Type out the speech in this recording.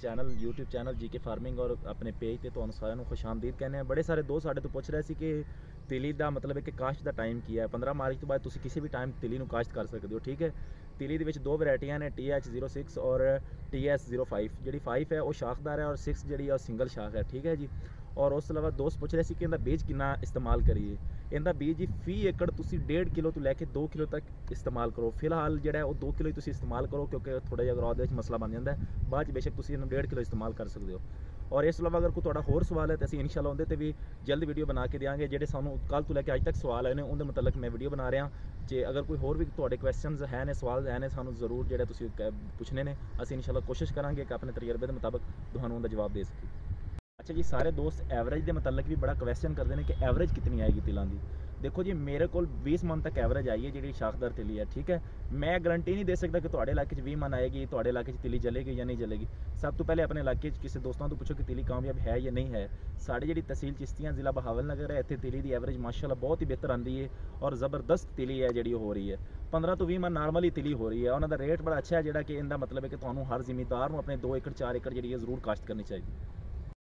Channel YouTube channel जी के farming और अपने पेज ਤੇ ਤੁਹਾਨੂੰ ਸਾਰਿਆਂ ਨੂੰ ਖੁਸ਼ਾਮਦੀਦ ਕਹਿੰਦੇ ਆ। ਬੜੇ ਸਾਰੇ ਦੋਸਤ ਸਾਡੇ ਤੋਂ ਪੁੱਛ ਰਹੇ ਸੀ ਕਿ ਤਿਲੀ ਦਾ ਮਤਲਬ ਹੈ ਕਿ ਕਾਸ਼ਤ ਦਾ ਟਾਈਮ ਕੀ ਹੈ। 15 ਮਾਰਚ ਤੋਂ ਬਾਅਦ ਤੁਸੀਂ ਕਿਸੇ ਵੀ ਟਾਈਮ ਤਿਲੀ ਨੂੰ ਕਾਸ਼ਤ ਕਰ ਸਕਦੇ ਹੋ, ਠੀਕ ਹੈ। ਤਿਲੀ ਦੇ ਵਿੱਚ ਦੋ ਵੈਰਾਈਟੀਆਂ ਨੇ, TH06 ਔਰ TS05। ਜਿਹੜੀ 5 ਹੈ ਉਹ ਸ਼ਾਖਦਾਰ ਹੈ ਔਰ 6 ਜਿਹੜੀ ਹੈ ਉਹ ਸਿੰਗਲ ਸ਼ਾਖ ਹੈ, ठीक है जी। और उस अलावा दोस्त पूछ रहे थे कि इनका बीज कितना इस्तेमाल करिए। इनका बीज जी फी एकड़ तुसी 1.5 किलो तो लैके 2 किलो तक इस्तेमाल करो। फिलहाल जो है वो 2 किलो ही तुसी इस्तेमाल करो, क्योंकि थोड़ा जिहा ग्रोथ दे मसला बन जाता है। बाद बेशक तुसी इन्हू 1.5 किलो इस्तेमाल कर सकते हो। और इस अलावा अगर कोई तुहाडा होर सवाल है तो असीं इंशाअल्लाह उहदे ते भी जल्द वीडियो बना के देंगे। जिहड़े सानू कल तो लैके अज तक सवाल आए ने उहदे मुतलक मैं वीडियो बना रहा। जे अगर कोई होर भी तुहाडे क्वेश्चनस है ने, सवाल है ने, सानू जरूर जिहड़े तुसी पुछने ने, असीं इंशाअल्लाह कोशिश करांगे कि अपने तजर्बे के मुताबिक तुहानू उहदा जवाब दे सकीए। अच्छा जी, सारे दोस्त एवरेज के मतलब भी बड़ा क्वेश्चन करते हैं कि एवरेज कितनी आएगी तिलों की। देखो जी, मेरे को 20 मन तक एवरेज आई है जी शाखदार तिली है, ठीक है। मैं गारंटी नहीं दे सकता कि तुहाडे इलाके 20 मन आएगी, तुहाडे इलाके तिली चलेगी या नहीं चलेगी। सब तो पहले अपने इलाके किसी दोस्तों तो पूछो कि तिली कामयाब है या नहीं है। साड़ी जी तहसील चिश्तियां जिला बहावल नगर है, इतने तिली की एवरेज माशाल्लाह बहुत ही बेहतर आती है और ज़बरदस्त तिली है जी हो रही है। 15 तो 20 मन नॉर्मली तिली हो रही है। उन्होंने रेट बड़ा अच्छा है, जोड़ा कि इनका मतलब है कि तुहानू हर जिमीदार को अपने 2 एकड़ 4 एकड़ जी जरूर काश्त करनी चाहिए।